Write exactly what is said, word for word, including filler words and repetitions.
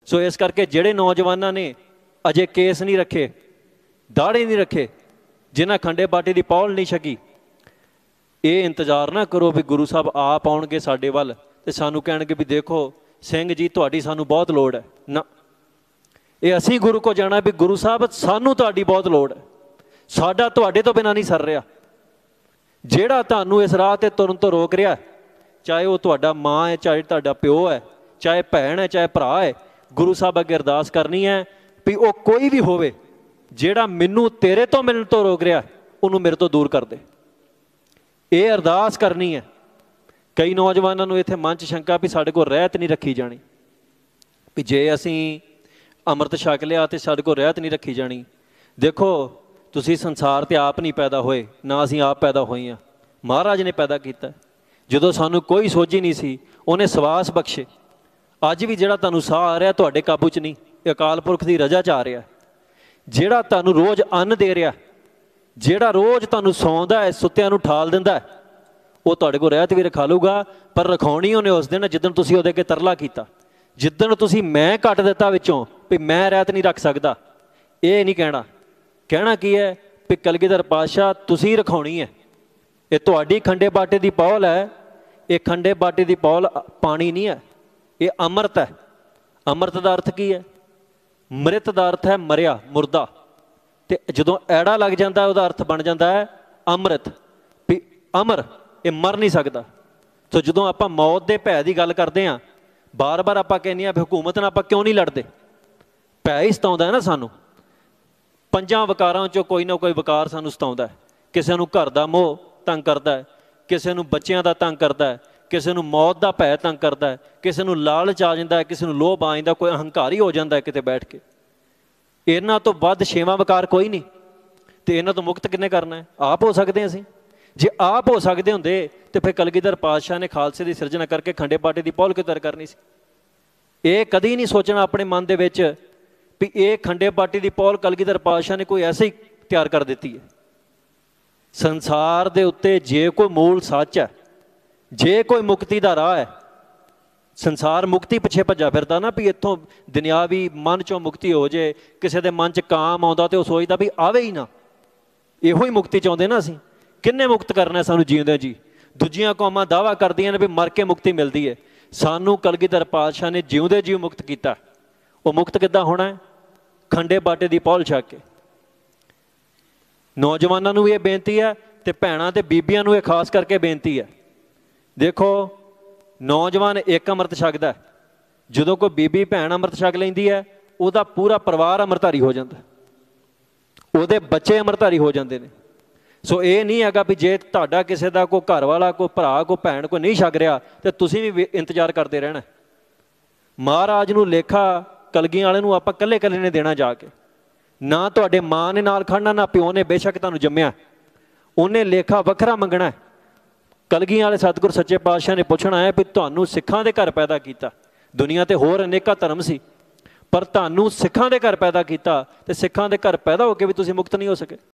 सो इस करके जिहड़े नौजवानों ने अजे केस नहीं रखे, दाड़े नहीं रखे, जिन्हें खंडे बाटे की पौल नहीं छकी, ये इंतजार ना करो भी गुरु साहब आप आउणगे साडे वल ते सानू कहणगे भी देखो सिंह जी तुहाडी सानू बहुत लोड़ है। ना, ये असीं गुरु को जाना भी गुरु साहब सानू तुहाडी बहुत लोड़ है, साडा तुहाडे तो बिना नहीं सर रहा। जिहड़ा तुहानू इस राह ते तुरन तो रोक रहा, चाहे वह तुहाडा माँ है, चाहे तुहाडा प्यो है, चाहे भैन है, चाहे भरा है, गुरु साहब अगे अरदास करनी है भी वह कोई भी होवे जिहड़ा मैनू तेरे तो मिलण तो रोक रहा, उन्होंने मेरे तो दूर कर दे। ये अरदास करनी है। कई नौजवानों को इत्थे मन च शंका भी साडे कोल रहत नहीं रखी जानी, भी जे असीं अमृत छक लिया तो साडे कोल रहत नहीं रखी जानी। देखो तुसीं संसार ते आप नहीं पैदा होए, ना असीं आप पैदा होए हैं, महाराज ने पैदा किया। जदों सानू कोई सोझी नहीं सी, उन्हें सवास बख्शे। अज भी जिहड़ा तुहानू साह आ रहा तुहाडे काबू च नहीं, अकाल पुरख की रजा च आ रहा। जिहड़ा तुहानू रोज़ अन्न दे रहा, जिहड़ा रोज़ तुहानू सौंदा है, सुत्तिआं नू ठाल दिंदा है, वो तुहाडे कोल रहत भी रखा लूगा, पर रखाउणी उन्हें उस दिन जिद्दण तुसीं उहदे अगे तरला कीता, जिद्दण तुसीं मैं कट दिता विचों भी मैं रहत नहीं रख सकदा। ये नहीं कहना, कहना की है भी कलगीधर पातशाह तुसीं रखाउणी है। ये तुहाडी खंडे बाटे की पौल है। ये खंडे बाटे की पौल पानी नहीं है, ये अमृत है। अमृत का अर्थ की है? मृत का अर्थ है मरिया, मुर्दा। तो जदों ऐड़ा लग जाता है, वह अर्थ बन जाता है अमृत, भी अमर, ये मर नहीं सकता। तो जदों आप मौत के भै की गल करते हैं, बार बार आप कहने भी हुकूमत नाल आप क्यों नहीं लड़ते, भै ही सताउंदा है ना सानू। पंजां वकारां चों कोई ना कोई वकार सानू सताउंदा है। किसी नूं घर दा मोह तंग करता है, किसी नूं बच्चों का तंग करता है, किसी नूं मौत का भै तंग करता है, किसी नूं लालच आ जाता है, किसी नूं लोभ आ जाता, कोई अहंकारी हो जाता है किते बैठ के। इन्हां तो वध छेवां वकार कोई नहीं। तो इन्हां तो मुक्त किन्ने करना है? आप हो सकते हैं। असीं जे आप हो सकते होंदे तो फिर कलगीधर पातशाह ने खालसे की सिरजना करके खंडे बाटे की पौल क्यों तैयार करनी सी? ये कदी नहीं सोचना अपने मन दे विच भी ये खंडे बाटे की पौल कलगीधर पातशाह ने कोई ऐसे ही तैयार कर दी है। संसार दे उत्ते जे कोई मूल सच है, जे कोई मुक्ति का राह है, संसार मुक्ति पिछे भज्जा फिरदा ना भी इत्थों दुनियावी मन चों मुक्ति हो जाए, किसी के मन च काम आउंदा तो सोचदा भी आवे ही ना, इहो ही मुक्ति चाहुंदे ना। असीं किन्ने मुक्त करना सानू जींदे जी? दूजियां कौमां दावा करदियां ने भी मर के मुक्ति मिलती है, सानू कलगीधर पातशाह ने जिउंदे जीव मुक्त किया। वो मुक्त किद्दां होना है? खंडे बाटे की पौल छक के। नौजवानों को ये बेनती है तो भैणां ते बीबियां नूं ये खास करके बेनती है। देखो नौजवान एक अमृत छकदा है, जदों कोई बीबी भैन अमृत छक लैंदी है, उसदा पूरा परिवार अमृतधारी हो जाता, उहदे बच्चे अमृतधारी हो जाते हैं। सो ये नहीं हैगा भी जे तुहाडा किसी का कोई घर वाला, कोई भरा, कोई भैन कोई नहीं छक रहा तो तुसीं भी इंतजार करते रहना। महाराज नूं लेखा कलगियां वाले नूं आपां कल्ले कल्ले ने देना जाके, ना तुहाडे माँ ने नाल खड़ना, ना प्यो ने बेशक तुहानूं जम्मिया, उन्हें लेखा वखरा मंगना है। कलगियां वाले सतगुर सच्चे पातशाह ने पुछना है भी तुहानूं सिखां दे घर पैदा किया, दुनिया ते होर अनेका धर्म सी, पर तुहानूं सिखां दे घर पैदा किया, तो सिखां दे घर पैदा होकर भी तुसीं मुक्त नहीं हो सके।